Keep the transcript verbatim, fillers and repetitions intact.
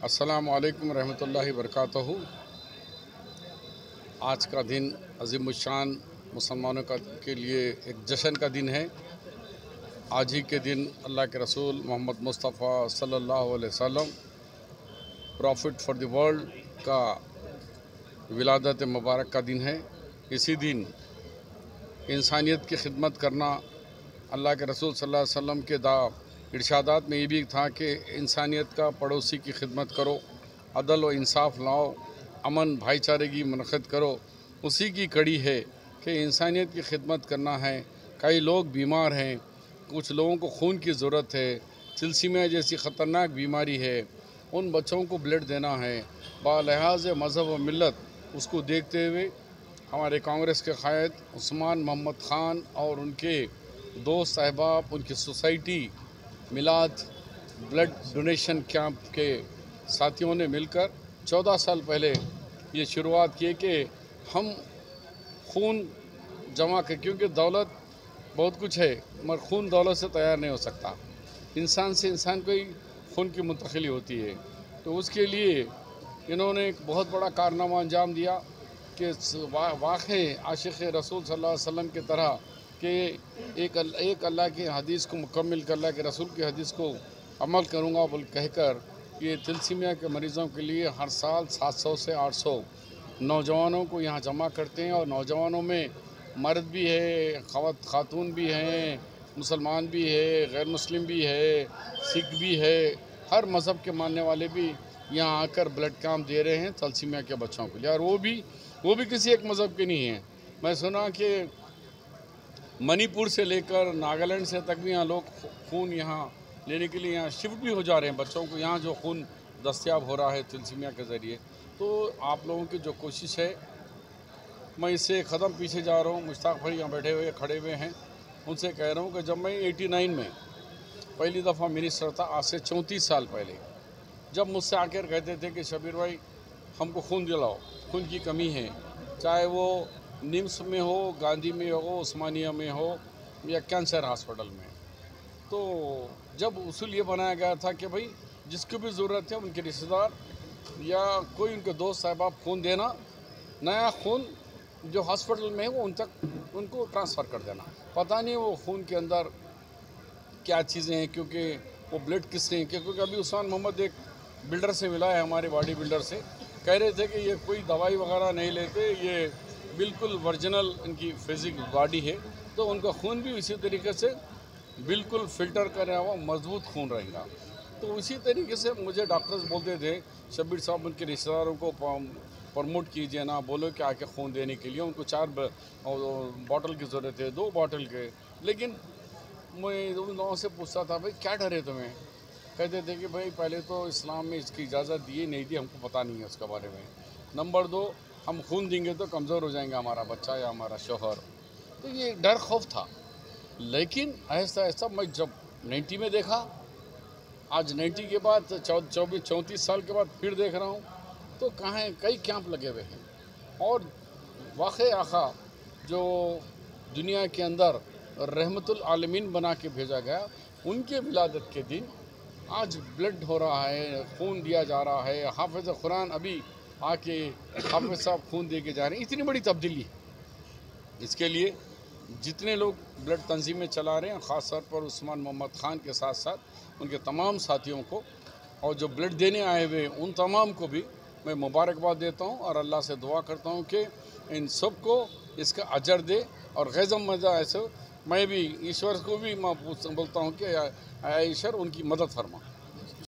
अस्सलाम वालेकुम रहमतुल्लाहि वबरकातुहू। आज का दिन अज़ीमुश्शान मुसलमानों का के लिए एक जश्न का दिन है। आज ही के दिन अल्लाह के रसूल मोहम्मद मुस्तफ़ा सल्लल्लाहु अलैहि वसल्लम प्रॉफिट फॉर द वर्ल्ड का विलादत मुबारक का दिन है। इसी दिन इंसानियत की खिदमत करना, अल्लाह के रसूल सल्लल्लाहु अलैहि वसल्लम के दा इरशादात में ये भी था कि इंसानियत का पड़ोसी की खिदमत करो, अदल व इंसाफ लाओ, अमन भाईचारे की मुनक़िद करो। उसी की कड़ी है कि इंसानियत की खिदमत करना है। कई लोग बीमार हैं, कुछ लोगों को खून की ज़रूरत है, थैलेसीमिया जैसी ख़तरनाक बीमारी है, उन बच्चों को ब्लड देना है। बालिहाज़ मज़हब व मिल्लत उसको देखते हुए हमारे कांग्रेस के क़ायद उस्मान मोहम्मद ख़ान और उनके दोस्त अहबाब, उनकी सोसाइटी मिलाद ब्लड डोनेशन कैंप के साथियों ने मिलकर चौदह साल पहले ये शुरुआत की कि हम खून जमा कर, क्योंकि दौलत बहुत कुछ है मगर खून दौलत से तैयार नहीं हो सकता। इंसान से इंसान को ही खून की मुंतकिली होती है। तो उसके लिए इन्होंने एक बहुत बड़ा कारनामा अंजाम दिया कि वाक़ई आशिक़ रसूल सल्लल्लाहु अलैहि वसल्लम की तरह कि एक एक अल्लाह की हदीस को मुकम्मिल कर, अल्लाह के रसूल की हदीस को अमल करूँगा बोल कहकर ये थैलेसीमिया के मरीज़ों के लिए हर साल सात सौ से आठ सौ नौजवानों को यहाँ जमा करते हैं। और नौजवानों में मर्द भी है, खवात खातून भी हैं, मुसलमान भी है, गैर मुस्लिम भी है, सिख भी है, हर मज़हब के मानने वाले भी यहाँ आकर ब्लड कैंप दे रहे हैं थैलेसीमिया के बच्चों के लिए। और वो भी वो भी किसी एक मज़हब के नहीं हैं। मैं सुना कि मणिपुर से लेकर नागालैंड से तक भी यहाँ लोग खून यहाँ लेने के लिए यहाँ शिफ्ट भी हो जा रहे हैं, बच्चों को यहाँ जो खून दस्तयाब हो रहा है थैलेसीमिया के ज़रिए। तो आप लोगों की जो कोशिश है, मैं इससे कदम पीछे जा रहा हूँ। मुश्ताक भाई यहाँ बैठे हुए खड़े हुए हैं, उनसे कह रहा हूँ कि जब मैं नवासी में पहली दफ़ा मिनिस्टर था, आज से चौंतीस साल पहले, जब मुझसे आकर कहते थे कि शबीर भाई हमको खून दिलाओ, खून की कमी है, चाहे वो निम्स में हो, गांधी में हो, उस्मानिया में हो या कैंसर हॉस्पिटल में। तो जब उसूल ये बनाया गया था कि भाई जिसको भी ज़रूरत है उनके रिश्तेदार या कोई उनके दोस्त साहबाब खून देना, नया खून जो हॉस्पिटल में है वो उन तक उनको ट्रांसफ़र कर देना। पता नहीं वो खून के अंदर क्या चीज़ें हैं, क्योंकि वो ब्लड किससे हैं। क्योंकि अभी उस्मान मोहम्मद एक बिल्डर से मिला है, हमारे बॉडी बिल्डर से, कह रहे थे कि ये कोई दवाई वगैरह नहीं लेते, ये बिल्कुल वर्जिनल इनकी फिजिक बॉडी है। तो उनका खून भी इसी तरीके से बिल्कुल फ़िल्टर करा हुआ मजबूत खून रहेगा। तो इसी तरीके से मुझे डॉक्टर्स बोलते थे, शबीर साहब उनके रिश्तेदारों को प्रमोट कीजिए ना, बोलो कि आके खून देने के लिए। उनको चार बॉटल की ज़रूरत है, दो बॉटल के। लेकिन मैं उन लोगों से पूछता था, भाई क्या डर है तुम्हें? कहते थे कि भाई पहले तो इस्लाम में इसकी इजाज़त दी नहीं दी, हमको पता नहीं है उसके बारे में। नंबर दो, हम खून देंगे तो कमज़ोर हो जाएंगे हमारा बच्चा या हमारा शोहर। तो ये डर खौफ था। लेकिन ऐसा ऐसा मैं जब नब्बे में देखा, आज नब्बे के बाद चौबीस चौंतीस साल के बाद फिर देख रहा हूँ, तो कहाँ है, कई कैंप लगे हुए हैं। और वाक़ई आका जो दुनिया के अंदर रहमतुल आलमीन बना के भेजा गया, उनके विलादत के दिन आज ब्लड हो रहा है, खून दिया जा रहा है। हाफिज़ कुरान अभी आके हाफिज़ साहब खून दे के जा रहे हैं। इतनी बड़ी तब्दीली। इसके लिए जितने लोग ब्लड तंजीमें चला रहे हैं, ख़ास तौर पर उस्मान मोहम्मद ख़ान के साथ साथ उनके तमाम साथियों को, और जो ब्लड देने आए हुए उन तमाम को भी मैं मुबारकबाद देता हूँ और अल्लाह से दुआ करता हूँ कि इन सब को इसका अजर दे। और गैज़म मज़ा ऐसे मैं भी ईश्वर को भी मैं बोलता हूँ कि ईश्वर उनकी मदद फरमा।